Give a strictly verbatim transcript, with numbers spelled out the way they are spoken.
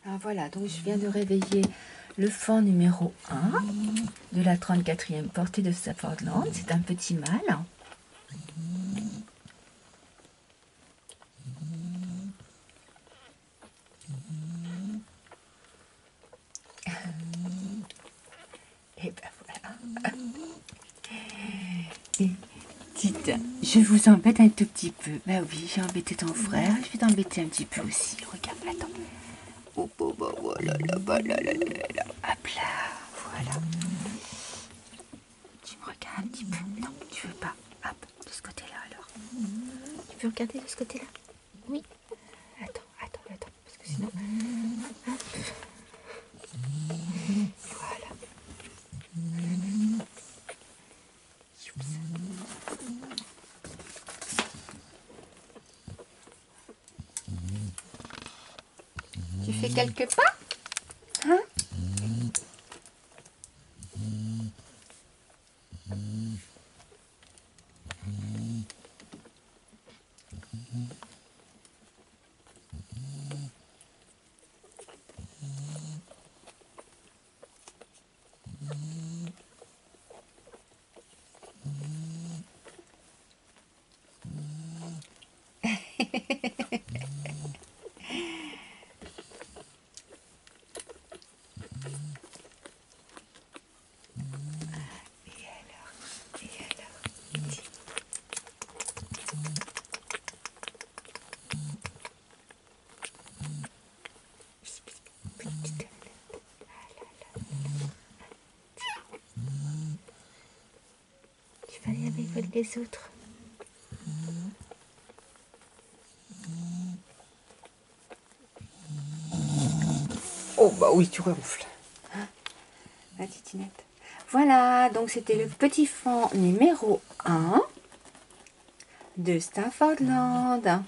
Ah, voilà, donc je viens de réveiller le faon numéro un de la trente-quatrième portée de Staffordland. C'est un petit mâle. Et ben voilà. Et dites, je vous embête un tout petit peu. Bah oui, j'ai embêté ton frère. Je vais t'embêter un petit peu aussi. Regarde, attends. Oh, oh, oh, oh là là, oh là là là là. Hop là, voilà. Tu me regardes un petit peu. Non, tu veux pas. Hop, de ce côté-là alors. Tu veux regarder de ce côté-là? Oui. Attends, attends, attends, parce que sinon... Hop. Voilà. Tu fais quelques pas? Hein? Tu vas aller avec les autres. Oh bah oui, tu ronfles. Hein, la titinette. Voilà, donc c'était le petit faon numéro un de Staffordland.